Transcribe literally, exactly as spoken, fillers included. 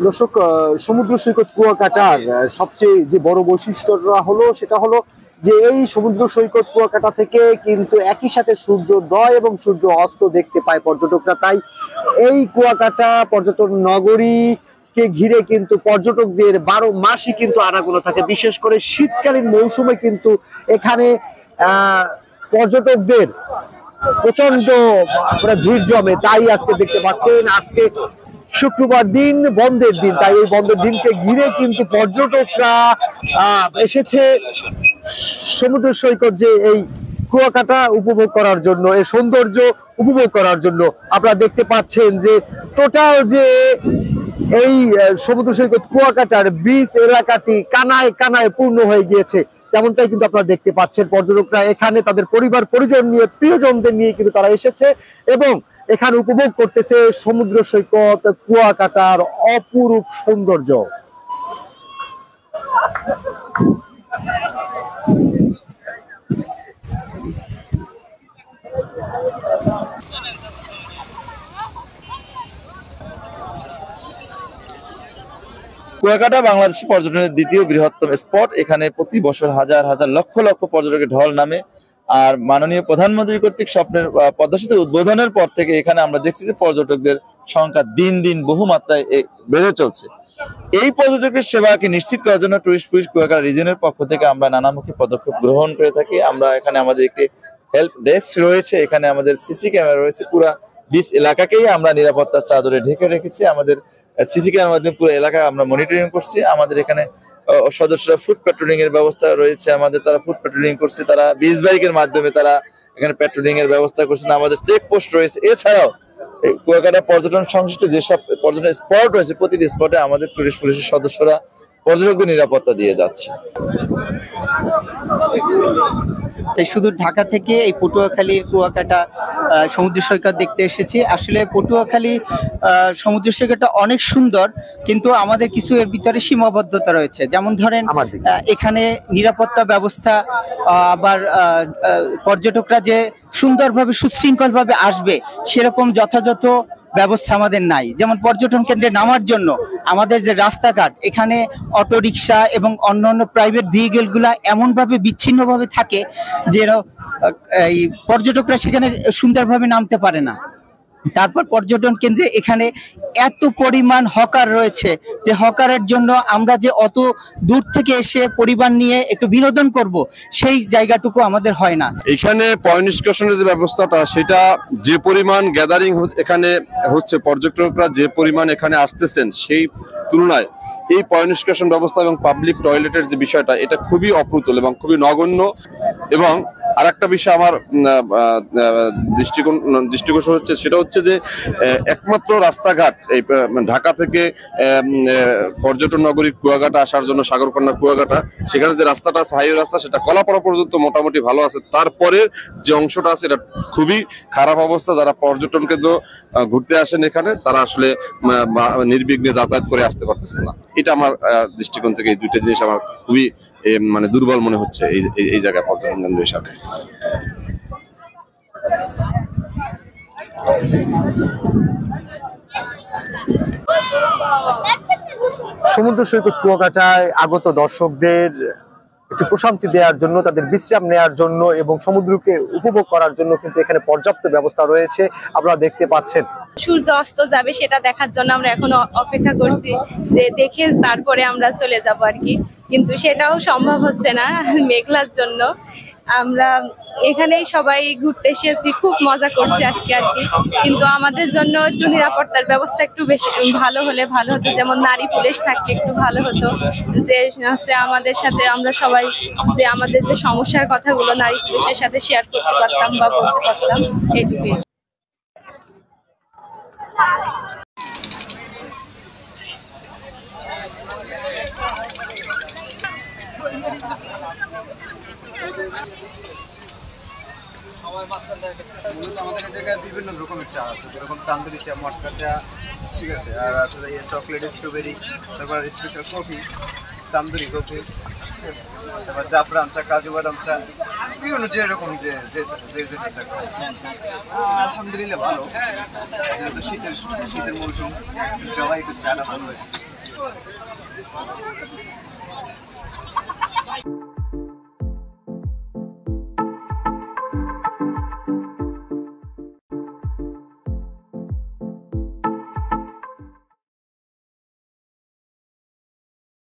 দর্শক, সমুদ্র সৈকত কুয়াকাটার সবচেয়ে যে বড় বৈশিষ্ট্যটা হলো সেটা হলো যে এই সমুদ্র সৈকত কুয়াকাটা থেকে কিন্তু একই সাথে সূর্যোদয় এবং সূর্য অস্ত দেখতে পায় পর্যটকরা। তাই এই কুয়াকাটা পর্যটন নগরী কে ঘিরে কিন্তু পর্যটকদের বারো মাসই কিন্তু আনাগোনা থাকে। বিশেষ করে শীতকালীন মৌসুমে কিন্তু এখানে আহ পর্যটকদের প্রচন্ড ভিড় জমে। তাই আজকে দেখতে পাচ্ছেন আজকে শুক্রবার দিন, বন্ধের দিন। তাই এই বন্ধের দিনকে ঘিরে কিন্তু পর্যটকরা আহ এসেছে সমুদ্র সৈকত যে এই কুয়াকাটা উপভোগ করার জন্য, এই সৌন্দর্য উপভোগ করার জন্য। আপনারা দেখতে পাচ্ছেন যে টোটাল যে এই সমুদ্র সৈকত কুয়াকাটার বিচ এলাকাটি কানায় কানায় পূর্ণ হয়ে গিয়েছে। তেমনটাই কিন্তু আপনারা দেখতে পাচ্ছেন। পর্যটকরা এখানে তাদের পরিবার পরিজন নিয়ে, প্রিয়জনদের নিয়ে কিন্তু তারা এসেছে এবং এখানে উপভোগ করতেছে সমুদ্র সৈকত কুয়াকাটার অপরূপ সৌন্দর্য। কুয়াকাটা বাংলাদেশি পর্যটনের দ্বিতীয় বৃহত্তম স্পট। এখানে প্রতি বছর হাজার হাজার লক্ষ লক্ষ পর্যটকের ঢল নামে। আর মাননীয় প্রধানমন্ত্রী কর্তৃক স্বপ্নের পদ্মা সেতু উদ্বোধনের পর থেকে এখানে আমরা দেখছি যে পর্যটকদের সংখ্যা দিন দিন বহু মাত্রায় বেড়ে চলছে। এই পর্যটকের সেবাকে নিশ্চিত করার জন্য টুরিস্ট পুলিশ কুয়াকাটা রিজনের পক্ষ থেকে আমরা নানামুখী পদক্ষেপ গ্রহণ করে থাকি। আমরা এখানে আমাদের একটি হেল্প ডেস্ক রয়েছে, এখানে আমাদের সিসি ক্যামেরা রয়েছে। পুরো বিচ এলাকাকেই আমরা নিরাপত্তার চাদরে ঢেকে রেখেছি। আমাদের সিসি ক্যামেরার মাধ্যমে পুরো এলাকায় আমরা মনিটরিং করছি। আমাদের এখানে সদস্যরা ফুড পেট্রোলিং এর ব্যবস্থা রয়েছে, আমাদের তারা ফুড পেট্রোলিং করছে, তারা বিচ বাইকের মাধ্যমে তারা এখানে পেট্রোলিং এর ব্যবস্থা করছেন। আমাদের চেকপোস্ট রয়েছে। এছাড়াও কুয়াকাটা পর্যটন সংশ্লিষ্ট যেসব পর্যটন স্পট রয়েছে প্রতিটি স্পটে আমাদের টুরিস্ট পুলিশের সদস্যরা পর্যটকদের নিরাপত্তা দিয়ে যাচ্ছে। শুধু ঢাকা থেকে এই পটুয়াখালীর কুয়াকাটা সমুদ্র সৈকত দেখতে এসেছি। আসলে পটুয়াখালী সমুদ্র সৈকতটা অনেক সুন্দর, কিন্তু আমাদের কিছু এর ভিতরে সীমাবদ্ধতা রয়েছে। যেমন ধরেন এখানে নিরাপত্তা ব্যবস্থা, আবার পর্যটকরা যে সুন্দরভাবে সুশৃঙ্খলভাবে আসবে সেরকম যথাযথ ব্যবস্থা আমাদের নাই। যেমন পর্যটন কেন্দ্রে নামার জন্য আমাদের যে রাস্তাঘাট, এখানে অটোরিকশা এবং অন্যান্য প্রাইভেট ভেহিকেলগুলা এমনভাবে বিচ্ছিন্নভাবে থাকে যে এই পর্যটকরা সেখানে সুন্দরভাবে নামতে পারে না। তারপর পর্যটন কেন্দ্রে এখানে এত পরিমাণ হকার রয়েছে যে হকারের জন্য আমরা যে অত দূর থেকে এসে পরিবার নিয়ে একটু বিনোদন করব সেই জায়গাটুকু আমাদের হয় না। এখানে পয়েন্ট নিষ্কাশনের যে ব্যবস্থাটা, সেটা যে পরিমাণ গ্যাদারিং এখানে হচ্ছে, পর্যটকরা যে পরিমাণ এখানে আসতেছেন সেই তুলনায় এই পয়েন্ট নিষ্কাশন ব্যবস্থা এবং পাবলিক টয়লেটের যে বিষয়টা, এটা খুবই অপ্রতুল এবং খুবই নগণ্য। এবং আর একটা বিষয় আমার দৃষ্টিকোণ দৃষ্টিগোচর হচ্ছে, সেটা হচ্ছে যে একমাত্র রাস্তাঘাট এই ঢাকা থেকে পর্যটন নগরী কুয়াকাটা আসার জন্য, সাগরকন্যা কুয়াকাটা, সেখানে যে রাস্তাটা আছে হাইওয়ে রাস্তা, সেটা কলাপাড়া পর্যন্ত মোটামুটি ভালো আছে। তারপরে যে অংশটা আছে এটা খুবই খারাপ অবস্থা। যারা পর্যটন কেন্দ্র ঘুরতে আসেন এখানে, তারা আসলে নির্বিঘ্নে যাতায়াত করে আসতে পারতেছেন না। এটা আমার দৃষ্টিকোণ থেকে এই দুইটা জিনিস আমার খুবই মানে দুর্বল মনে হচ্ছে এই এই জায়গায় পর্যটন কেন্দ্র হিসাবে। সমুদ্র সৈকত কুয়াকাটায় আগত দর্শকদের একটু প্রশান্তি দেওয়ার জন্য, তাদের বিশ্রাম নেওয়ার জন্য এবং সমুদ্রকে উপভোগ করার জন্য কিন্তু এখানে পর্যাপ্ত ব্যবস্থা রয়েছে। আপনারা দেখতে পাচ্ছেন সূর্য অস্ত যাবে সেটা দেখার জন্য আমরা এখনো অপেক্ষা করছি, যে দেখে তারপরে আমরা চলে যাব আর কি। কিন্তু সেটাও সম্ভব হচ্ছে না মেঘলার জন্য। আমরা এখানেই সবাই ঘুরতে এসেছি, খুব মজা করছি আজকে আর কি। কিন্তু আমাদের জন্য একটু নিরাপত্তার ব্যবস্থা একটু বেশি ভালো হলে ভালো হতো। যেমন নারী পুলিশ থাকলে একটু ভালো হতো, যে আমাদের সাথে আমরা সবাই যে আমাদের যে সমস্যার কথাগুলো নারী পুলিশের সাথে শেয়ার করতে পারতাম বা বলতে পারতাম, এটুকুই। মূলত আমাদের জায়গায় বিভিন্ন রকমের চা আছে, যেরকম তান্দুরি চা, মটকা চা, ঠিক আছে, আর আছে চকলেট, স্ট্রবেরি, তারপর স্পেশাল কফি, তান্দুরি কফি, তারপর জাফরান চা, কাজু বাদাম চা, বিভিন্ন যেরকম যে যে চা। আলহামদুলিল্লাহ ভালো, যেহেতু শীতের শীতের মৌসুম, সবাই একটু চাটা ভালো হয়।